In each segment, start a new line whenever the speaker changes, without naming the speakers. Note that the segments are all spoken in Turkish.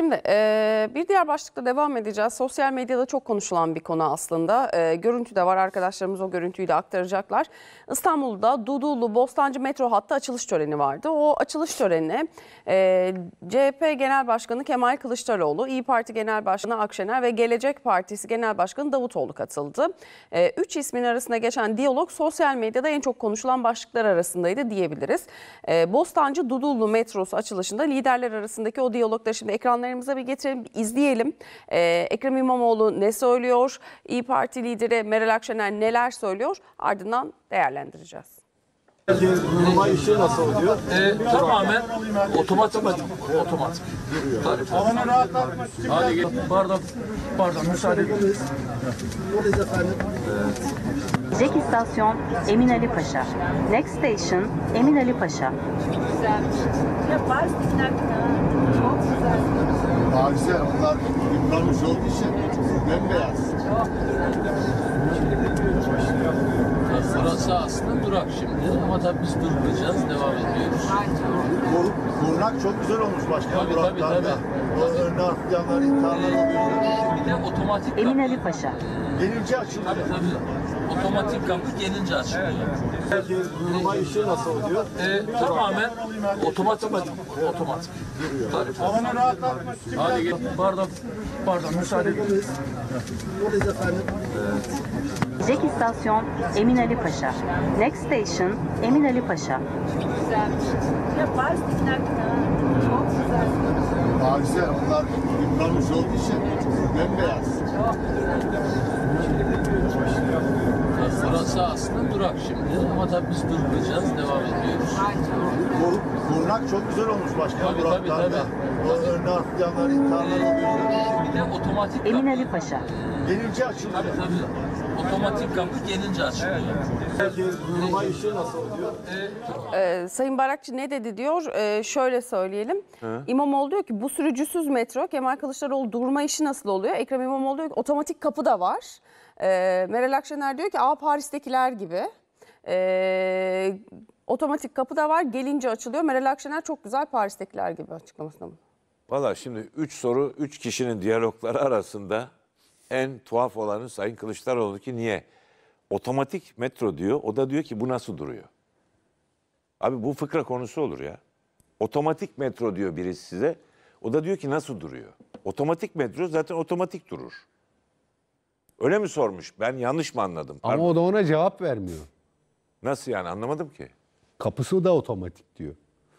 Şimdi bir diğer başlıkla devam edeceğiz. Sosyal medyada çok konuşulan bir konu aslında. Görüntü de var, arkadaşlarımız o görüntüyü de aktaracaklar. İstanbul'da Dudullu Bostancı metro hattı açılış töreni vardı. O açılış törenine CHP Genel Başkanı Kemal Kılıçdaroğlu, İYİ Parti Genel Başkanı Akşener ve Gelecek Partisi Genel Başkanı Davutoğlu katıldı. Üç ismin arasında geçen diyalog sosyal medyada en çok konuşulan başlıklar arasındaydı diyebiliriz. Bostancı Dudullu metrosu açılışında liderler arasındaki o diyalogları şimdi ekranlarımıza bir getirelim, izleyelim. Ekrem İmamoğlu ne söylüyor? İYİ Parti lideri Meral Akşener neler söylüyor? Ardından değerlendireceğiz.
Durma işi nasıl oluyor?
Tamamen otomatik.
Alanı rahatlatmak için.
Hadi gel. Pardon, müsaade edin.
Buradayız efendim.
Gelecek istasyon Eminali Paşa. Next station Eminali Paşa.
Paris'e onlar yıpranmış olduğu için bembeyaz.
Burası aslında durak şimdi ama tabii biz durmayacağız, devam ediyoruz.
Korunak çok güzel olmuş başkanım.
Tabii.
O önüne atlayanlar, imtihanlar oluyor.
Bir de otomatik
Eminali Paşa.
Gelince açılıyor.
Tabii. Otomatik kapı gelince açılıyor.
Peki durma işi nasıl oluyor?
Tamamen otomatik.
Alanı rahatlatmak için.
Hadi gel. Pardon, müsaade edin.
Buradayız efendim.
Gelecek istasyon Eminali Paşa. Next station Eminali Paşa.
Paris'e onlar yıpranmış olduğu için bembeyaz.
Burası aslında durak şimdi ama tabii biz durmayacağız, devam ediyoruz.
Korunak çok güzel olmuş başkanım.
Tabii.
O önüne atlayanlar, imtihanlar oluyor.
Bir de otomatik kapı.
Eminali Paşa.
Gelince açılıyor.
Tabii. Otomatik kapı gelince açılıyor.
Peki durma işi nasıl oluyor?
Sayın Barakçı ne dedi diyor? Şöyle söyleyelim. İmamoğlu diyor ki bu sürücüsüz metro. Kemal Kılıçdaroğlu durma işi nasıl oluyor? Ekrem İmamoğlu diyor ki otomatik kapı da var. Meral Akşener diyor ki Paris'tekiler gibi. Otomatik kapı da var, gelince açılıyor. Meral Akşener çok güzel Paris'tekiler gibi açıklamasında.
Valla şimdi 3 soru 3 kişinin diyalogları arasında en tuhaf olanı Sayın Kılıçdaroğlu ki niye? Otomatik metro diyor. O da diyor ki bu nasıl duruyor? Abi bu fıkra konusu olur ya. Otomatik metro diyor birisi size. O da diyor ki nasıl duruyor? Otomatik metro zaten otomatik durur. Öyle mi sormuş? Ben yanlış mı anladım? Pardon.
Ama o da ona cevap vermiyor.
Nasıl yani anlamadım ki.
Kapısı da otomatik diyor.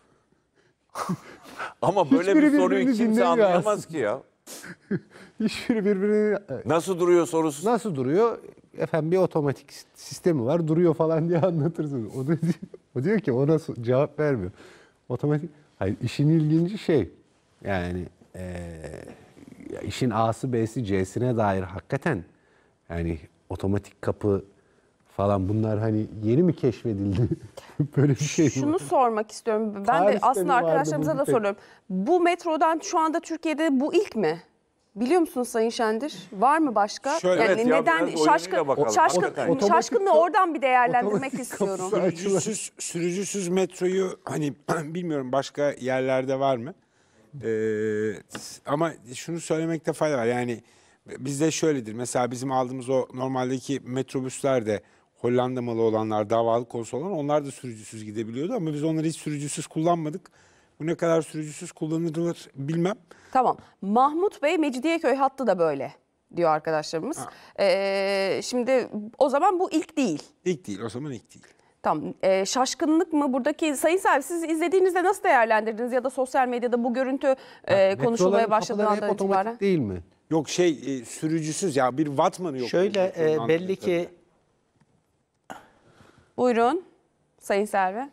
Ama böyle
Hiçbiri
bir soruyu
birbirini
kimse
dinlemiyor
anlayamaz
aslında.
ki ya.
Hiçbiri birbirini...
Nasıl duruyor sorusu.
Nasıl duruyor? Efendim bir otomatik sistemi var, duruyor falan diye anlatırsın. O diyor ki o nasıl cevap vermiyor. Otomatik... Hayır, işin ilginci şey yani işin A'sı B'si C'sine dair hakikaten yani otomatik kapı falan bunlar hani yeni mi keşfedildi? Böyle bir şey mi?
Şunu sormak istiyorum. Ben de
Paris'te
aslında
mi vardı
arkadaşlarımıza
bu
da
bir tek?
soruyorum. Bu metrodan şu anda Türkiye'de bu ilk mi? Biliyor musunuz Sayın Şendir? Var mı başka?
Şöyle,
yani
evet ya,
neden
biraz oyunuyla bakalım. Hakikaten.
şaşkınlığı oradan bir değerlendirmek
Otomatik
istiyorum.
kapısı
Sürücüsüz metroyu hani bilmiyorum başka yerlerde var mı? Ama şunu söylemekte fayda var. Yani bizde şöyledir. Mesela bizim aldığımız o normaldeki metrobüsler de Hollanda malı olanlar, davalık konusu olan onlar da sürücüsüz gidebiliyordu ama biz onları hiç sürücüsüz kullanmadık. Bu ne kadar sürücüsüz kullanılır bilmem.
Tamam. Mahmut Bey Mecidiyeköy hattı da böyle diyor arkadaşlarımız. Şimdi o zaman bu ilk değil.
İlk değil, o zaman ilk değil.
Tamam. Şaşkınlık mı buradaki? Sayın Selvi siz izlediğinizde nasıl değerlendirdiniz ya da sosyal medyada bu görüntü konuşulmaya başladığından
hep otomatik
itibaren?
değil mi?
Yok sürücüsüz ya bir vatmanı yok.
Şöyle belli ki
Buyurun Sayın Selvi.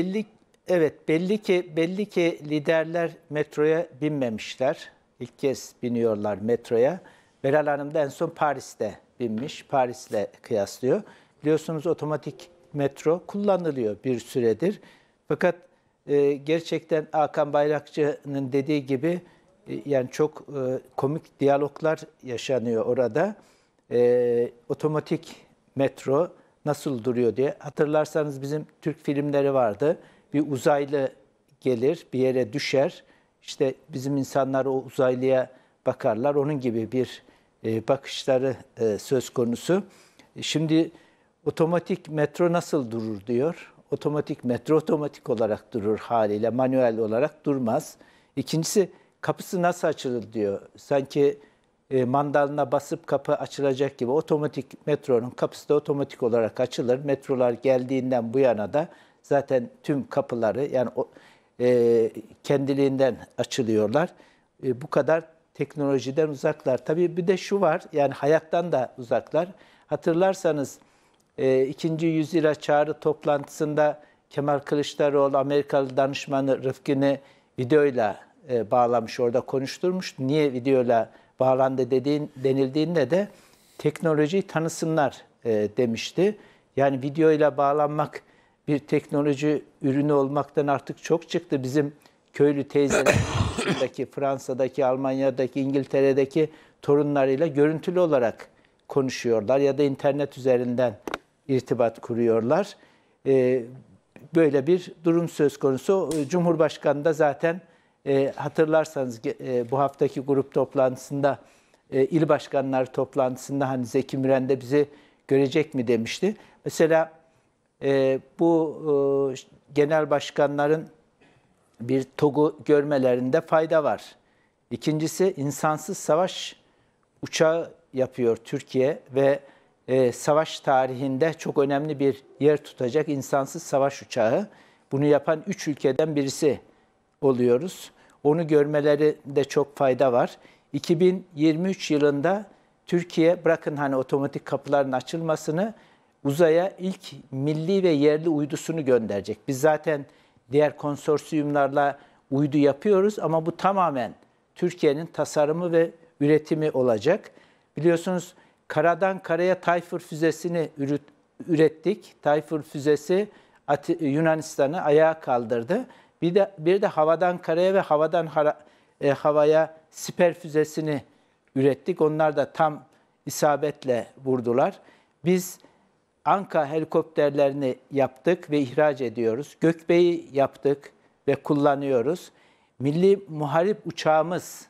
belli ki liderler metroya binmemişler. İlk kez biniyorlar metroya. Meral Hanım da en son Paris'te binmiş. Paris'le kıyaslıyor. Biliyorsunuz otomatik metro kullanılıyor bir süredir. Fakat gerçekten Hakan Bayrakçı'nın dediği gibi yani çok komik diyaloglar yaşanıyor orada. Otomatik metro nasıl duruyor diye. Hatırlarsanız bizim Türk filmleri vardı. Bir uzaylı gelir, bir yere düşer. İşte bizim insanlar o uzaylıya bakarlar. Onun gibi bir bakışları söz konusu. Şimdi otomatik metro nasıl durur diyor. Otomatik metro otomatik olarak durur haliyle. Manuel olarak durmaz. İkincisi kapısı nasıl açılır diyor. Sanki mandalına basıp kapı açılacak gibi otomatik metronun kapısı da otomatik olarak açılır. Metrolar geldiğinden bu yana da zaten tüm kapıları yani kendiliğinden açılıyorlar. Bu kadar teknolojiden uzaklar. Tabii bir de şu var yani hayattan da uzaklar. Hatırlarsanız 2. yüzyıla çağrı toplantısında Kemal Kılıçdaroğlu Amerikalı danışmanı Rıfkı'nı videoyla bağlamış, orada konuşturmuş. Niye videoyla bağlandı denildiğinde de teknolojiyi tanısınlar demişti. Yani videoyla bağlanmak bir teknoloji ürünü olmaktan artık çok çıktı. Bizim köylü teyzelerindeki, Fransa'daki, Almanya'daki, İngiltere'deki torunlarıyla görüntülü olarak konuşuyorlar ya da internet üzerinden irtibat kuruyorlar. Böyle bir durum söz konusu. Cumhurbaşkanı da zaten hatırlarsanız bu haftaki grup toplantısında, il başkanları toplantısında hani Zeki Müren de bizi görecek mi demişti. Mesela bu genel başkanların bir TOG'u görmelerinde fayda var. İkincisi insansız savaş uçağı yapıyor Türkiye ve savaş tarihinde çok önemli bir yer tutacak insansız savaş uçağı. Bunu yapan 3 ülkeden birisi oluyoruz. Onu görmelerinde çok fayda var. 2023 yılında Türkiye bırakın hani otomatik kapıların açılmasını uzaya ilk milli ve yerli uydusunu gönderecek. Biz zaten diğer konsorsiyumlarla uydu yapıyoruz ama bu tamamen Türkiye'nin tasarımı ve üretimi olacak. Biliyorsunuz karadan karaya Tayfur füzesini ürettik. Tayfur füzesi Yunanistan'ı ayağa kaldırdı. Bir de havadan karaya ve havadan havaya siper füzesini ürettik. Onlar da tam isabetle vurdular. Biz Anka helikopterlerini yaptık ve ihraç ediyoruz. Gökbey'i yaptık ve kullanıyoruz. Milli Muharip uçağımız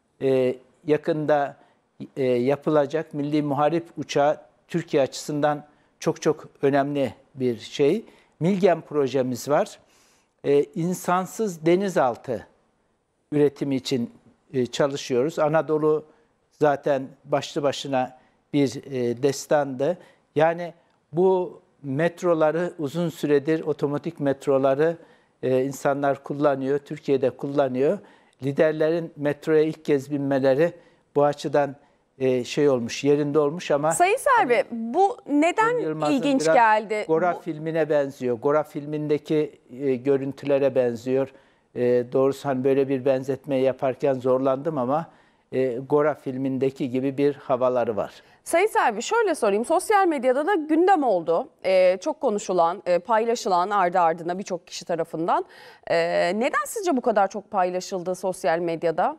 yakında yapılacak. Milli Muharip uçağı Türkiye açısından çok çok önemli bir şey. Milgem projemiz var. İnsansız denizaltı üretimi için çalışıyoruz. Anadolu zaten başlı başına bir destandı. Yani bu metroları uzun süredir otomatik metroları insanlar kullanıyor, Türkiye'de kullanıyor. Liderlerin metroya ilk kez binmeleri bu açıdan olmuş, yerinde olmuş ama...
Sayın Selvi, bu neden ilginç geldi?
Gora filmine benziyor. Gora filmindeki görüntülere benziyor. Doğrusu hani böyle bir benzetme yaparken zorlandım ama Gora filmindeki gibi bir havaları var.
Sayın Selvi şöyle sorayım. Sosyal medyada da gündem oldu. Çok konuşulan, paylaşılan ardı ardına birçok kişi tarafından. Neden sizce bu kadar çok paylaşıldı sosyal medyada?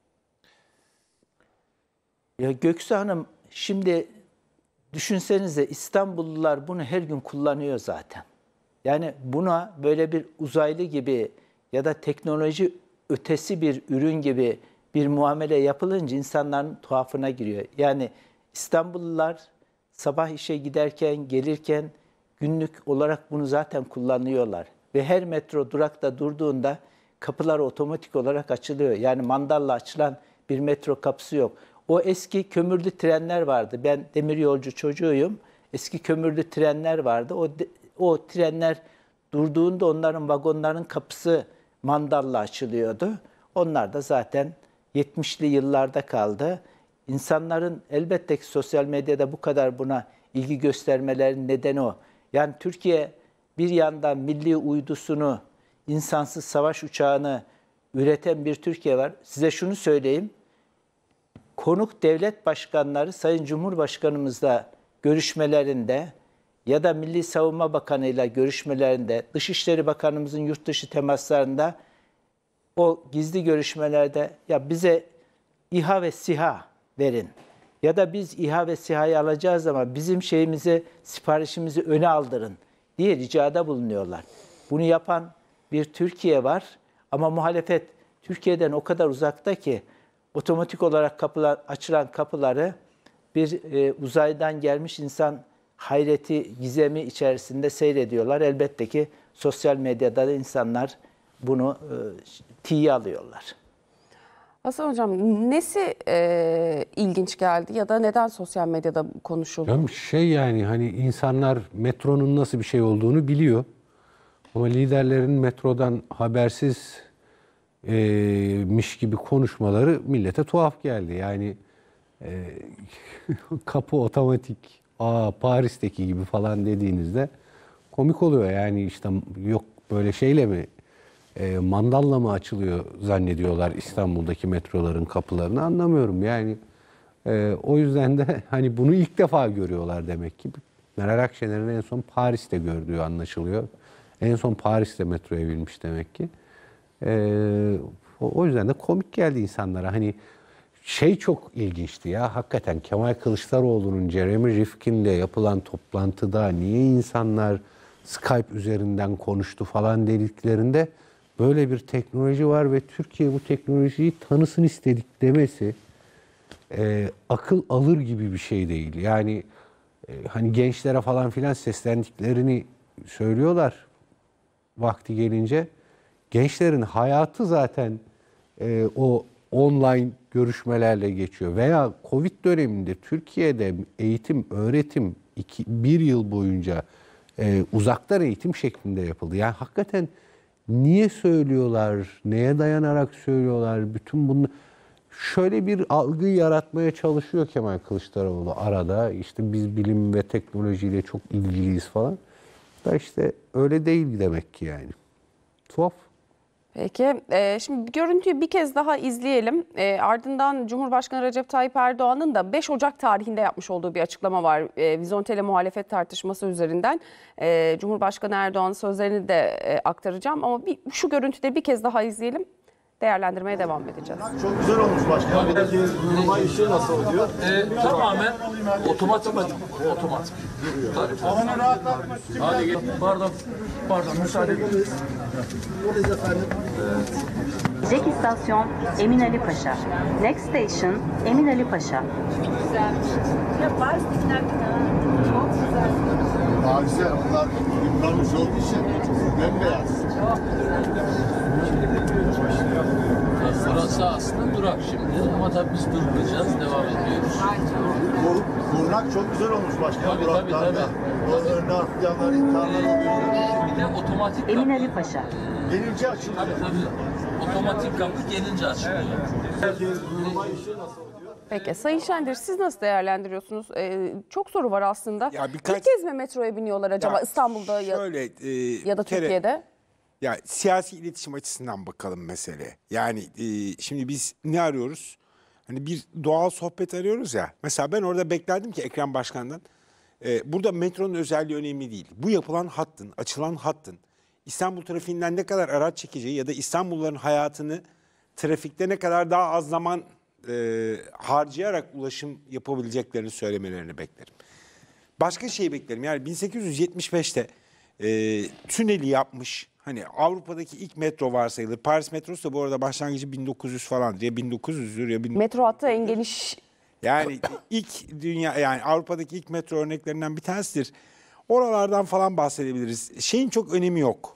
Ya Göksu Hanım, şimdi düşünsenize İstanbullular bunu her gün kullanıyor zaten. Yani buna böyle bir uzaylı gibi ya da teknoloji ötesi bir ürün gibi bir muamele yapılınca insanların tuhafına giriyor. Yani İstanbullular sabah işe giderken, gelirken günlük olarak bunu zaten kullanıyorlar. Ve her metro durakta durduğunda kapılar otomatik olarak açılıyor. Yani mandalla açılan bir metro kapısı yok. O eski kömürlü trenler vardı. Ben demiryolcu çocuğuyum. Eski kömürlü trenler vardı. O trenler durduğunda onların vagonların kapısı mandalla açılıyordu. Onlar da zaten 70'li yıllarda kaldı. İnsanların elbette ki sosyal medyada bu kadar buna ilgi göstermelerinin nedeni o. Yani Türkiye bir yandan milli uydusunu, insansız savaş uçağını üreten bir Türkiye var. Size şunu söyleyeyim. Konuk devlet başkanları Sayın Cumhurbaşkanımızla görüşmelerinde ya da Milli Savunma Bakanı'yla görüşmelerinde, Dışişleri Bakanımızın yurt dışı temaslarında o gizli görüşmelerde ya bize İHA ve SİHA verin ya da biz İHA ve SİHA'yı alacağız ama bizim siparişimizi öne aldırın diye ricada bulunuyorlar. Bunu yapan bir Türkiye var ama muhalefet Türkiye'den o kadar uzakta ki otomatik olarak açılan kapıları bir uzaydan gelmiş insan hayreti, gizemi içerisinde seyrediyorlar. Elbette ki sosyal medyada da insanlar bunu tiye alıyorlar.
Hasan Hocam, nesi ilginç geldi ya da neden sosyal medyada konuşuldu?
Yani hani insanlar metronun nasıl bir şey olduğunu biliyor. Ama liderlerin metrodan habersiz miş gibi konuşmaları millete tuhaf geldi. Yani kapı otomatik, Paris'teki gibi falan dediğinizde komik oluyor. Yani işte yok böyle şeyle mi, mandalla mı açılıyor zannediyorlar İstanbul'daki metroların kapılarını, anlamıyorum. Yani o yüzden de hani bunu ilk defa görüyorlar demek ki. Meral Akşener'in en son Paris'te gördüğü anlaşılıyor. En son Paris'te metroya binmiş demek ki. O yüzden de komik geldi insanlara. Hani çok ilginçti ya, hakikaten Kemal Kılıçdaroğlu'nun Jeremy Rifkin'le yapılan toplantıda niye insanlar Skype üzerinden konuştu falan dediklerinde böyle bir teknoloji var ve Türkiye bu teknolojiyi tanısın istedik demesi akıl alır gibi bir şey değil. Yani hani gençlere falan filan seslendiklerini söylüyorlar vakti gelince. Gençlerin hayatı zaten o online görüşmelerle geçiyor. Veya Covid döneminde Türkiye'de eğitim, öğretim bir yıl boyunca uzaktan eğitim şeklinde yapıldı. Yani hakikaten niye söylüyorlar, neye dayanarak söylüyorlar, bütün bunu şöyle bir algı yaratmaya çalışıyor Kemal Kılıçdaroğlu arada. İşte biz bilim ve teknolojiyle çok ilgiliyiz falan. Da işte öyle değil demek ki yani. Tuhaf.
Peki, şimdi görüntüyü bir kez daha izleyelim. Ardından Cumhurbaşkanı Recep Tayyip Erdoğan'ın da 5 Ocak tarihinde yapmış olduğu bir açıklama var. Vizontele muhalefet tartışması üzerinden. Cumhurbaşkanı Erdoğan'ın sözlerini de aktaracağım ama şu görüntüde bir kez daha izleyelim. Değerlendirmeye devam edeceğiz.
Çok güzel olmuş başkanım. Buradaki durma işi nasıl oluyor?
Tamamen otomatik. Tabii.
Alanı rahatlatmak için.
Hadi gel. Pardon, müsaade edin.
Gelecek istasyon Eminali Paşa. Next station Eminali Paşa.
Paris'e bunlar yıpranmış olduğu için bembeyaz.
Burası aslında durak şimdi ama tabii biz durmayacağız, devam ediyoruz.
Kurnak çok güzel olmuş başkanım.
Tabii.
Duraklarda. Önüne atlayanlar, imkanlar oluyor.
Bir de otomatik kapı.
Eminali Paşa.
Gelince açılıyor.
Tabii. Otomatik kapı gelince açılıyor.
Durma işi nasıl oluyor?
Peki Sayın Şendir, siz nasıl değerlendiriyorsunuz? Çok soru var aslında.
Ya
İlk kez mi metroya biniyorlar acaba İstanbul'da ya da Türkiye'de?
Ya siyasi iletişim açısından bakalım mesele. Yani şimdi biz ne arıyoruz? Hani bir doğal sohbet arıyoruz ya. Mesela ben orada beklerdim ki Ekrem Başkan'dan. Burada metronun özelliği önemli değil. Bu yapılan hattın, açılan hattın İstanbul trafiğinden ne kadar araç çekeceği ya da İstanbulluların hayatını trafikte ne kadar daha az zaman harcayarak ulaşım yapabileceklerini söylemelerini beklerim. Başka şey beklerim. Yani 1875'te tüneli yapmış, hani Avrupa'daki ilk metro varsayılır. Paris metrosu da bu arada başlangıcı 1900 falan diye 1900'dür ya.
Metro hattı en geniş.
Yani yani Avrupa'daki ilk metro örneklerinden bir tanesidir. Oralardan falan bahsedebiliriz. Şeyin çok önemi yok.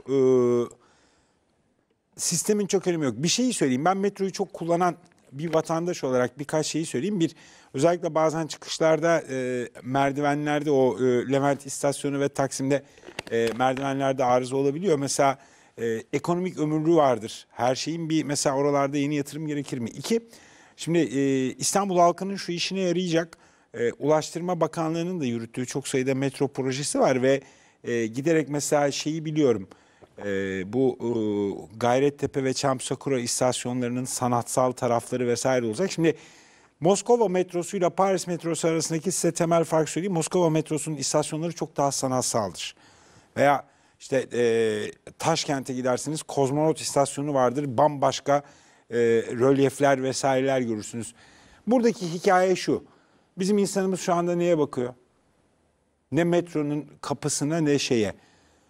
Sistemin çok önemi yok. Bir şeyi söyleyeyim. Ben metroyu çok kullanan bir vatandaş olarak birkaç şeyi söyleyeyim. Özellikle bazen çıkışlarda merdivenlerde o Levent istasyonu ve Taksim'de merdivenlerde arıza olabiliyor. Mesela ekonomik ömürlüğü vardır. Her şeyin bir mesela oralarda yeni yatırım gerekir mi? 2, şimdi İstanbul halkının şu işine yarayacak Ulaştırma Bakanlığı'nın da yürüttüğü çok sayıda metro projesi var ve giderek mesela şeyi biliyorum. Bu Gayrettepe ve Çamsakura istasyonlarının sanatsal tarafları vesaire olacak. Şimdi Moskova metrosuyla Paris metrosu arasındaki size temel fark söyleyeyim. Moskova metrosunun istasyonları çok daha sanatsaldır. Veya işte Taşkent'e gidersiniz, Kozmonot istasyonu vardır. Bambaşka rölyefler vesaireler görürsünüz. Buradaki hikaye şu. Bizim insanımız şu anda neye bakıyor? Ne metronun kapısına ne şeye.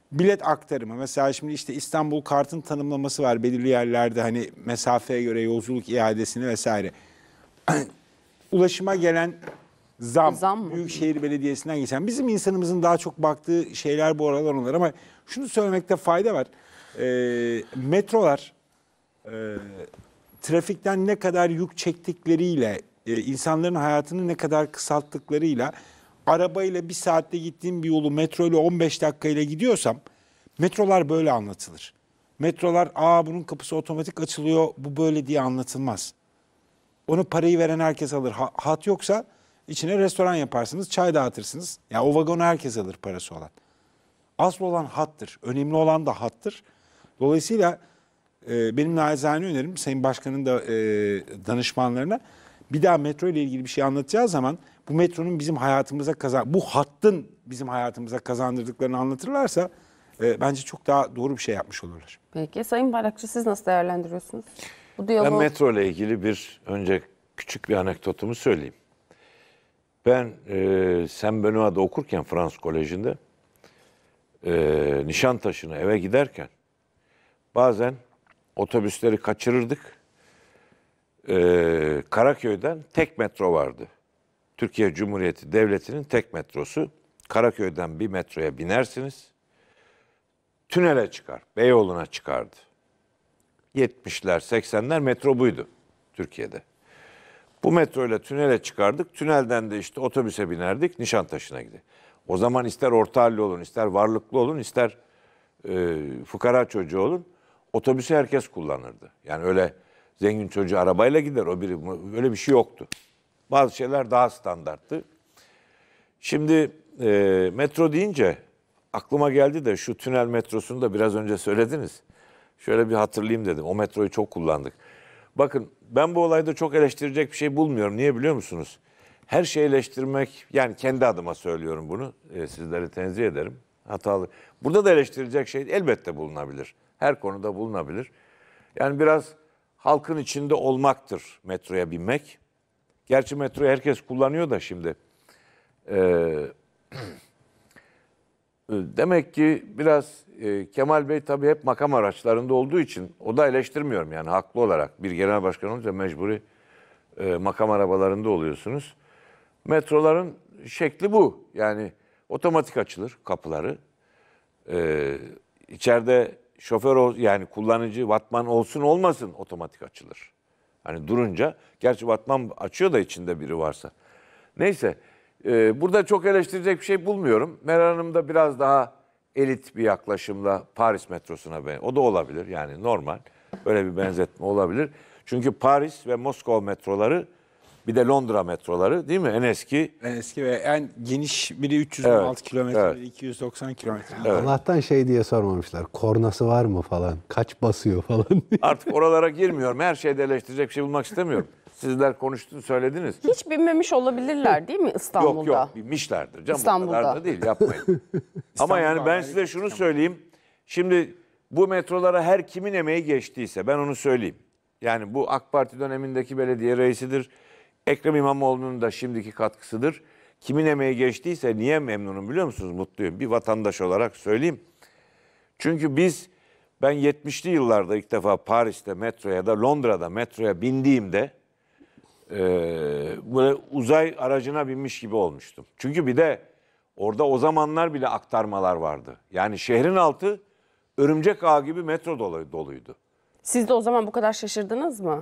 bilet aktarımı. Mesela şimdi işte İstanbul Kart'ın tanımlaması var belirli yerlerde, hani mesafeye göre yolculuk iadesini vesaire. Ulaşıma gelen
Zam mı?
Büyükşehir Belediyesi'nden geçen. Bizim insanımızın daha çok baktığı şeyler bu aralar onlar, ama şunu söylemekte fayda var. Metrolar trafikten ne kadar yük çektikleriyle, insanların hayatını ne kadar kısalttıklarıyla, arabayla bir saatte gittiğim bir yolu metro ile 15 dakikayla gidiyorsam, metrolar böyle anlatılır. Metrolar bunun kapısı otomatik açılıyor, bu böyle diye anlatılmaz. Onu parayı veren herkes alır. Hat yoksa içine restoran yaparsınız, çay dağıtırsınız. Yani o vagonu herkes alır parası olan. Asıl olan hattır. Önemli olan da hattır. Dolayısıyla benim naçizane önerim Sayın Başkan'ın da danışmanlarına, bir daha metro ile ilgili bir şey anlatacağı zaman bu metronun bizim hayatımıza bu hattın bizim hayatımıza kazandırdıklarını anlatırlarsa bence çok daha doğru bir şey yapmış olurlar.
Peki Sayın Bayrakçı, siz nasıl değerlendiriyorsunuz? Bu
Ben
diyaloğu...
metro ile ilgili önce küçük bir anekdotumu söyleyeyim. Ben Saint Benoît'da okurken Fransız Koleji'nde Nişantaşı'na eve giderken bazen otobüsleri kaçırırdık. Karaköy'den tek metro vardı. Türkiye Cumhuriyeti Devleti'nin tek metrosu. Karaköy'den bir metroya binersiniz. Tünele çıkar. Beyoğlu'na çıkardı. 70'ler, 80'ler metro buydu Türkiye'de. Bu metro ile tünele çıkardık. Tünelden de işte otobüse binerdik. Nişantaşı'na gidelim. O zaman ister orta halli olun, ister varlıklı olun, ister fukara çocuğu olun. Otobüsü herkes kullanırdı. Yani öyle zengin çocuğu arabayla gider, o biri, öyle bir şey yoktu. Bazı şeyler daha standarttı. Şimdi metro deyince aklıma geldi de şu tünel metrosunu da biraz önce söylediniz. Şöyle bir hatırlayayım dedim. O metroyu çok kullandık. Bakın ben bu olayda çok eleştirecek bir şey bulmuyorum. Niye biliyor musunuz? Her şeyi eleştirmek, yani kendi adıma söylüyorum bunu. Sizleri tenzih ederim. Hatalı. Burada da eleştirecek şey elbette bulunabilir. Her konuda bulunabilir. Yani biraz halkın içinde olmaktır metroya binmek. Gerçi metroyu herkes kullanıyor da şimdi. Demek ki biraz Kemal Bey tabii hep makam araçlarında olduğu için, o da eleştirmiyorum yani haklı olarak. Bir genel başkan olunca mecburi makam arabalarında oluyorsunuz. Metroların şekli bu. Yani otomatik açılır kapıları. İçeride şoför yani kullanıcı vatman olsun olmasın otomatik açılır. Hani durunca, gerçi vatman açıyor da içinde biri varsa. Neyse, burada çok eleştirecek bir şey bulmuyorum. Meral Hanım da biraz daha elit bir yaklaşımla Paris metrosuna o da olabilir, yani normal. Böyle bir benzetme olabilir. Çünkü Paris ve Moskova metroları, bir de Londra metroları değil mi? En eski.
En eski ve en geniş biri 316
Evet,
kilometre,
evet.
290 kilometre.
Evet.
Allah'tan şey diye sormamışlar. Kornası var mı falan. Kaç basıyor falan diye.
Artık oralara girmiyorum. Her şeyde eleştirecek bir şey bulmak istemiyorum. Sizler konuştunuz, söylediniz.
Hiç binmemiş olabilirler değil mi İstanbul'da?
Yok binmişlerdir canım.
İstanbul'da.
O kadar da değil, yapmayın. Ama yani ben size şunu söyleyeyim. Şimdi bu metrolara her kimin emeği geçtiyse ben onu söyleyeyim. Yani bu AK Parti dönemindeki belediye reisidir. Ekrem İmamoğlu'nun da şimdiki katkısıdır. Kimin emeği geçtiyse niye memnunum biliyor musunuz? Mutluyum. Bir vatandaş olarak söyleyeyim. Çünkü ben 70'li yıllarda ilk defa Paris'te metroya ya da Londra'da metroya bindiğimde böyle uzay aracına binmiş gibi olmuştum. Çünkü bir de orada o zamanlar bile aktarmalar vardı. Yani şehrin altı örümcek ağı gibi metro doluydu.
Siz de o zaman bu kadar şaşırdınız mı?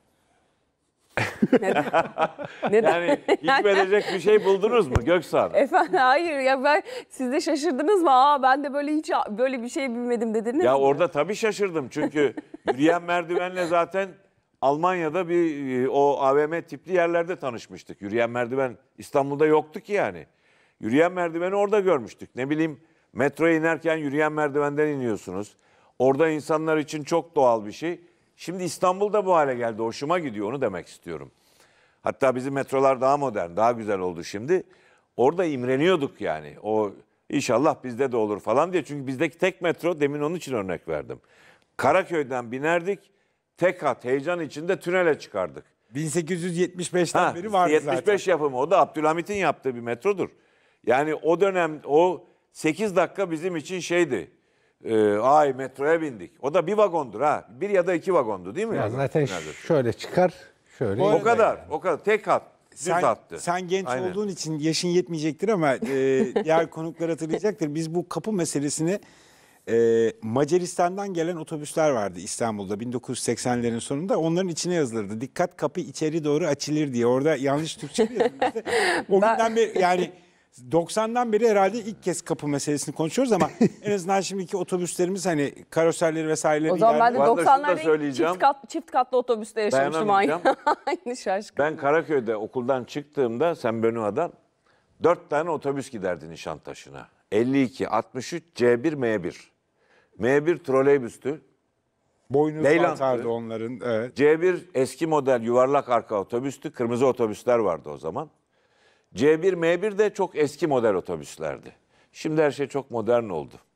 Neden? Neden?
Yani hikmedecek bir şey buldunuz mu Göksan?
Efendim hayır ya, siz de şaşırdınız mı? Ben de böyle bir şey bilmedim dediniz
Ya
mi?
orada tabii şaşırdım. Çünkü yürüyen merdivenle zaten Almanya'da o AVM tipli yerlerde tanışmıştık. Yürüyen merdiven İstanbul'da yoktu ki yani. Yürüyen merdiveni orada görmüştük. Ne bileyim, metroya inerken yürüyen merdivenden iniyorsunuz. Orada insanlar için çok doğal bir şey. Şimdi İstanbul'da bu hale geldi. Hoşuma gidiyor, onu demek istiyorum. Hatta bizim metrolar daha modern, daha güzel oldu şimdi. Orada imreniyorduk yani. O inşallah bizde de olur falan diye. Çünkü bizdeki tek metro, demin onun için örnek verdim. Karaköy'den binerdik. Tek hat, heyecan içinde tünele çıkardık.
1875'ten beri vardı
75
zaten.
yapımı. O da Abdülhamit'in yaptığı bir metrodur. Yani o dönem o 8 dakika bizim için şeydi. Ay metroya bindik. O da bir vagondur ha. Bir ya da 2 vagondu değil mi?
Ya zaten
Neredeyse.
şöyle çıkar, şöyle.
O kadar. O kadar. Tek hat. Düz hattı.
Sen genç
Aynen.
olduğun için yaşın yetmeyecektir ama diğer konuklar hatırlayacaktır. Biz bu kapı meselesini Macaristan'dan gelen otobüsler vardı İstanbul'da 1980'lerin sonunda. Onların içine yazılırdı. Dikkat kapı içeri doğru açılır diye. Orada yanlış Türkçe yazılmıştı. O günden beri yani 90'dan beri herhalde ilk kez kapı meselesini konuşuyoruz ama en azından şimdiki otobüslerimiz hani karoserleri vesaireleri
O zaman ben de
Bu arada şunu da
90'larda
söyleyeceğim.
çift katlı otobüste yaşamıştım aynı.
Dayanamayacağım.
Aynı şaşkın.
Ben Karaköy'de okuldan çıktığımda Sembenoa'dan 4 tane otobüs giderdi Nişantaşı'na. 52, 63, C1, M1. M1 troleybüstü.
boynuz
Leyland'dı.
atardı onların. Evet.
C1 eski model yuvarlak arka otobüstü. Kırmızı otobüsler vardı o zaman. C1, M1 de çok eski model otobüslerdi. Şimdi her şey çok modern oldu.